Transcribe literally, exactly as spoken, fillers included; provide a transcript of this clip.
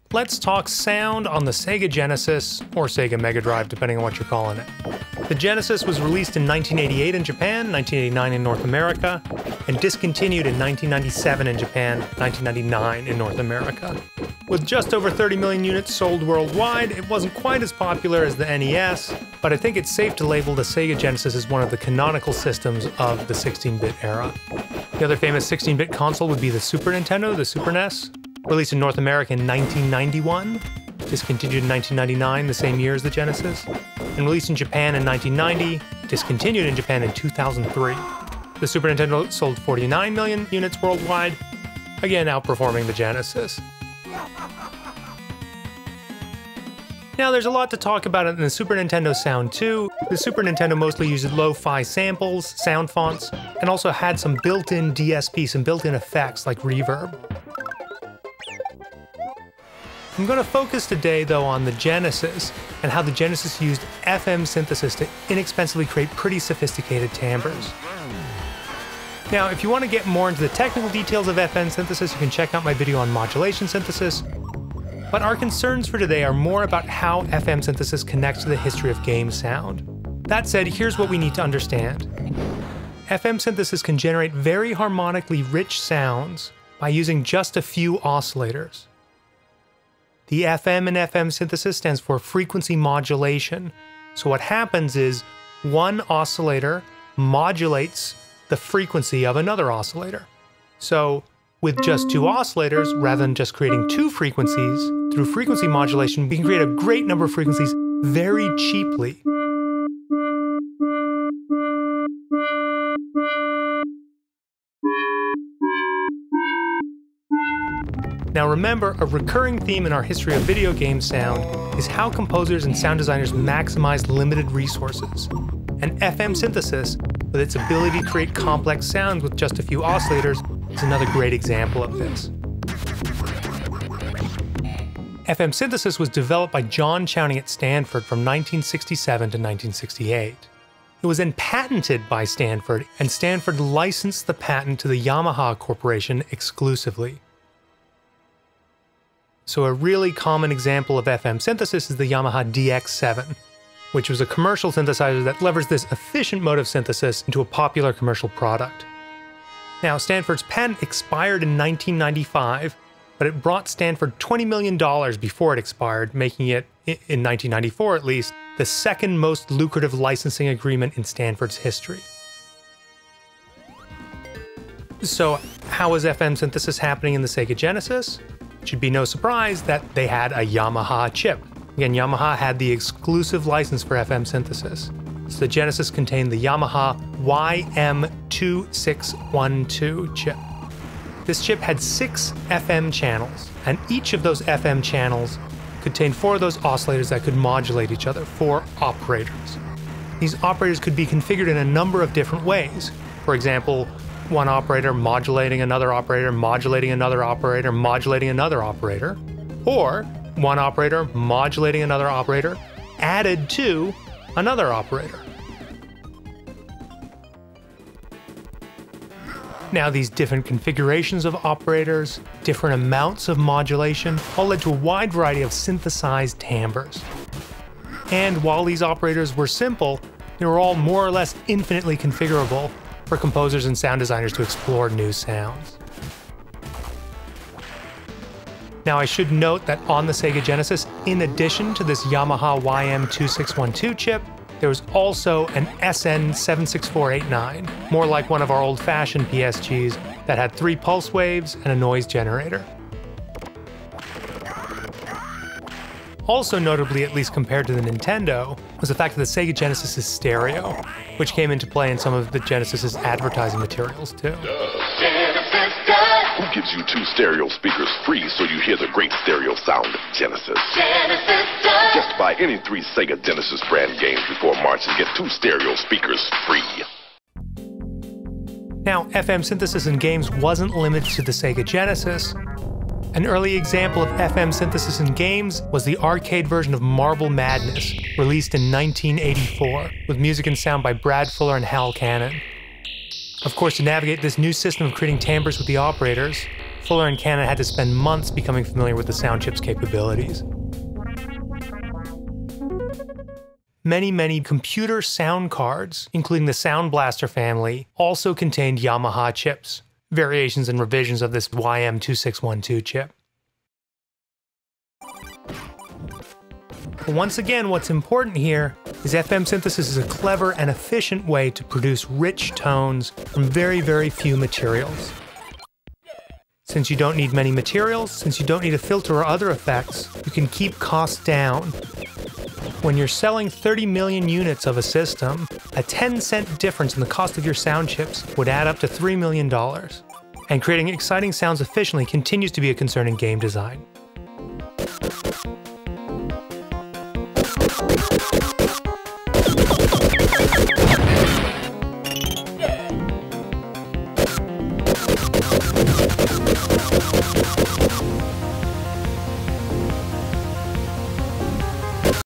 let's talk sound on the Sega Genesis, or Sega Megadrive, depending on what you're calling it. The Genesis was released in nineteen eighty-eight in Japan, nineteen eighty-nine in North America, and discontinued in nineteen ninety-seven in Japan, nineteen ninety-nine in North America. With just over thirty million units sold worldwide, it wasn't quite as popular as the N E S, but I think it's safe to label the Sega Genesis as one of the canonical systems of the sixteen bit era. The other famous sixteen bit console would be the Super Nintendo, the Super N E S, released in North America in nineteen ninety-one, discontinued in nineteen ninety-nine, the same year as the Genesis, and released in Japan in nineteen ninety, discontinued in Japan in two thousand three. The Super Nintendo sold forty-nine million units worldwide, again outperforming the Genesis. Now there's a lot to talk about in the Super Nintendo sound too. The Super Nintendo mostly used lo-fi samples, sound fonts, and also had some built-in D S P, some built-in effects like reverb. I'm going to focus today though on the Genesis and how the Genesis used F M synthesis to inexpensively create pretty sophisticated timbres. Now if you want to get more into the technical details of F M synthesis, you can check out my video on modulation synthesis. But our concerns for today are more about how F M synthesis connects to the history of game sound. That said, here's what we need to understand. F M synthesis can generate very harmonically rich sounds by using just a few oscillators. The F M in F M synthesis stands for frequency modulation. So what happens is one oscillator modulates the frequency of another oscillator. So with just two oscillators, rather than just creating two frequencies, through frequency modulation, we can create a great number of frequencies very cheaply. Now remember, a recurring theme in our history of video game sound is how composers and sound designers maximize limited resources. And F M synthesis, with its ability to create complex sounds with just a few oscillators, is another great example of this. F M synthesis was developed by John Chowning at Stanford from nineteen sixty-seven to nineteen sixty-eight. It was then patented by Stanford, and Stanford licensed the patent to the Yamaha Corporation exclusively. So a really common example of F M synthesis is the Yamaha D X seven, which was a commercial synthesizer that leveraged this efficient mode of synthesis into a popular commercial product. Now, Stanford's patent expired in nineteen ninety-five, but it brought Stanford twenty million dollars before it expired, making it, in nineteen ninety-four at least, the second most lucrative licensing agreement in Stanford's history. So, how was F M synthesis happening in the Sega Genesis? It should be no surprise that they had a Yamaha chip. Again, Yamaha had the exclusive license for F M synthesis. So the Genesis contained the Yamaha Y M two six one two chip. This chip had six F M channels, and each of those F M channels contained four of those oscillators that could modulate each other, four operators. These operators could be configured in a number of different ways. For example, one operator modulating another operator, modulating another operator, modulating another operator, or one operator modulating another operator added to another operator. Now these different configurations of operators, different amounts of modulation, all led to a wide variety of synthesized timbres. And while these operators were simple, they were all more or less infinitely configurable for composers and sound designers to explore new sounds. Now I should note that on the Sega Genesis, in addition to this Yamaha Y M two six one two chip, there was also an S N seven six four eight nine, more like one of our old-fashioned P S Gs that had three pulse waves and a noise generator. Also notably, at least compared to the Nintendo, was the fact that the Sega Genesis is stereo, which came into play in some of the Genesis's advertising materials too. Who gives you two stereo speakers free so you hear the great stereo sound of Genesis? Genesis does. Just buy any three Sega Genesis brand games before March and get two stereo speakers free. Now, F M synthesis in games wasn't limited to the Sega Genesis. An early example of F M synthesis in games was the arcade version of Marble Madness, released in nineteen eighty-four, with music and sound by Brad Fuller and Hal Cannon. Of course, to navigate this new system of creating timbres with the operators, Fuller and Cannon had to spend months becoming familiar with the sound chip's capabilities. Many, many computer sound cards, including the Sound Blaster family, also contained Yamaha chips, variations and revisions of this Y M two six one two chip. But once again, what's important here is F M synthesis is a clever and efficient way to produce rich tones from very, very few materials. Since you don't need many materials, since you don't need a filter or other effects, you can keep costs down. When you're selling thirty million units of a system, a ten cent difference in the cost of your sound chips would add up to three million dollars. And creating exciting sounds efficiently continues to be a concern in game design.